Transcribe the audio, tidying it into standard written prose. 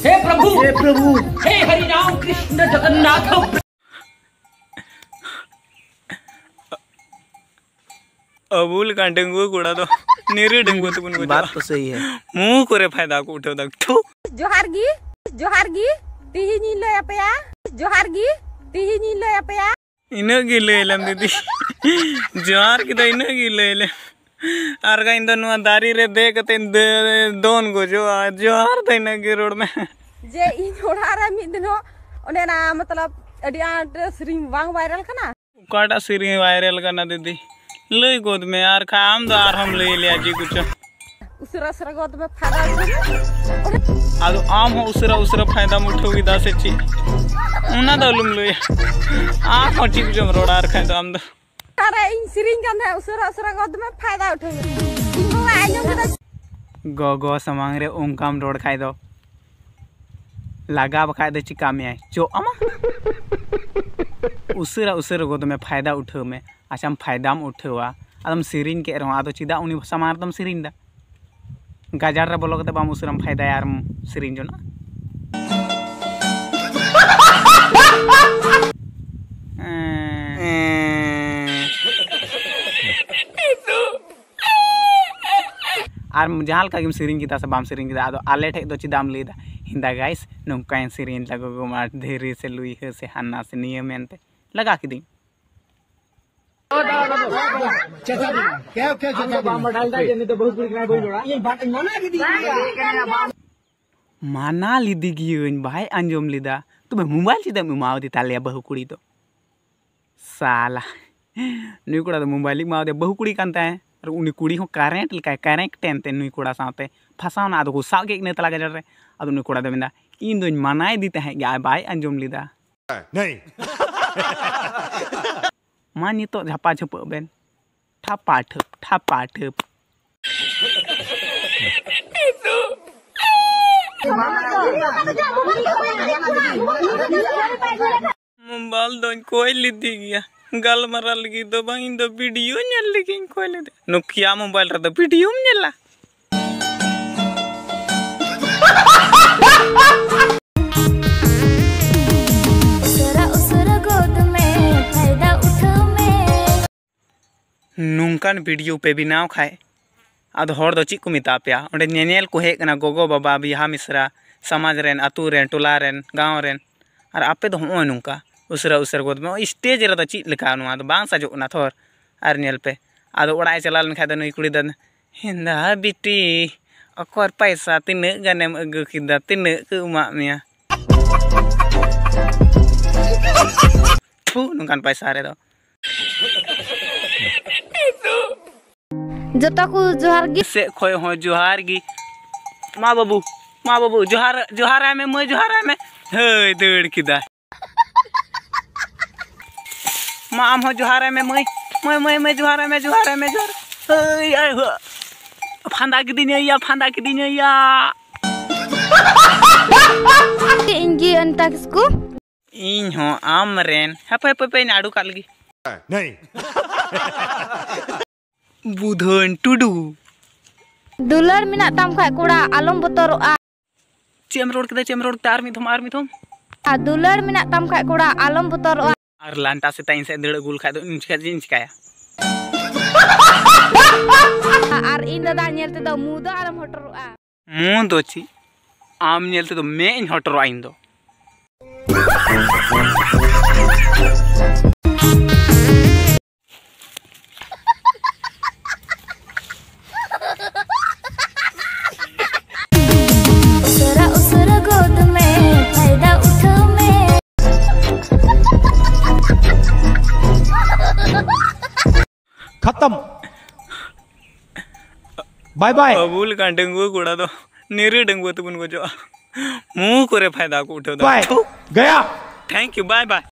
हे प्रभु हे हरि राम कृष्ण जगन्नाथ। अबूल का डेंगू कूड़ा तो निरे डेंगू तो कुछ बात तो सही है। मुंह करे फायदा को उठो तक जोहार गी तीही ले अपया जोहार गी तीही ले अपया इना गी ले लम दीदी जोहार की तो इना गी ले आर का इन दोनों दारी रे दे कते दोन को जोहार तो इना गी रोड में जे इन ओड़ा रे मिद दिनो ओने ना मतलब अडी आट श्रीम वांग वायरल कना काटा श्रीम वायरल करना दीदी लई गोद में यार काम तो आर हम ले लिया जी कुछ उसरा गोद में फायदा आदो आम हो उसरा फायदा मुठोगी दासे ची उना दलुम लई आ हो ची कुछ रोड़ा आर खाय तो आम दो अरे इन श्रीम का उसरा गोद में फायदा उठोगी इन आइनो के गो समांग रे उनकाम रोड खाय दो लगा बखाय दे चिका में आए जो अमा उसरा गोद में फायदा उठो में अच्छा हम फायदा उठवा आदम सिरिन के रहो आदो चिदा उनी समार दम सिरिन दा गाजार रे बोलो कते बाम उसरम फायदा यार सिरिन जो ना आर जहां का सिरिन की से बाम सिरिन की आदो आले ठे दो चिदाम लेदा हिंदा गाइस नौका सिरिन लगो गो मा धेरी से लुई हे से हन्ना से नियम मेनते लगा की दी माना लीदी गियोन भाई अंजम लीदा तुम्हें मोबाइल चिदा माव दी ताले बहु कुड़ी तो साला नुई कुड़ा तो मोबाइल माव दे बहु कुड़ी कानता है और उनी कुड़ी हो करेंट लिका करेंट टेनते नुई कुड़ा साथे फसावना आदो को साव के ने तला गजर रे आदो नुई कुड़ा दे बिंदा इन दोन मनाई दी तहे गा भाई अंजम लीदा नहीं मानी तो झापा झप बेन ठापा ठप मोबाइल दो कोई लीदी गया गल मारा लगी तो बाइन दो वीडियो नेल लगी कोई ले नोकिया मोबाइल रे दो वीडियो नेला नूंकान वीडियो पे बनाव खाए आद हर दो ची को मिता पे ओंडे नेनेल को हेक ना गोगो बाबा बिहा मिश्रा समाज रेन अतु रेन टोला रेन गांव रेन और आपे तो हो नूंका उसरा गोद में स्टेज रे तो ची लेका नुआ तो बांग साजो ना थोर आर नेल पे आद ओड़ा चलाल न खाय द नई कुड़ी द हिंदा बिटी अकर पैसा तिने गानेम अगु किदा तिने को मा मिया थु नूंकान पैसा रे दो जता को जोहार गी से खोय हो जोहार गी माँ बाबू जोहार है मैं जोहार है मैं हे दौड़ किदा माँ हम हो जोहार है मैं जोहार है मैं हे आय हो फांदा की दिन या इंगी अंता किसको इन हो आमरेन हपे नाडू कालगी नहीं बुधन टुडू दुलर मिना ताम खा कोड़ा आलम बतरोआ चेम रोड के आर मिथम आ दुलर मिना ताम खा कोड़ा आलम बतरोआ आर लांटा से ताइन से दड़ गुल खा दो इन चिकाया आर इन दादा नेलते दो मुदो आलम हटरोआ मु दो ची आम नेलते दो मैं इन हटरोआ इन दो खत्म बाय बाय। अबूल का डेंगू कूड़ा तो निरे डेंगू तो बुन को जो मुंह करे फायदा को उठो गया। Thank you bye bye.